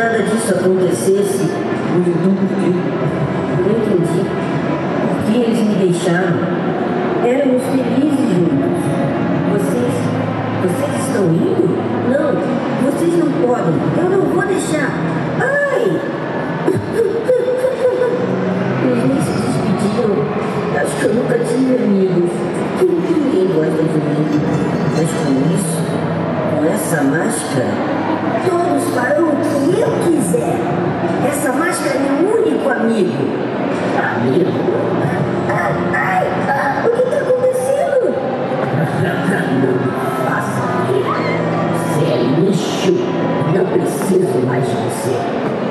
nada disso acontecesse, eu não entendi por que eles me deixaram. Éramos felizes juntos. Vocês estão indo? Não, vocês não podem. Eu não vou deixar. Ai! Eles nem se despediram. Acho que eu nunca tive amigos. Ninguém gosta de mim. Mas com isso, com essa máscara, todos farão o que eu quiser. Essa máscara é meu único amigo. Amigo? O que está acontecendo? Não faça. Você é lixo. Não preciso mais de você.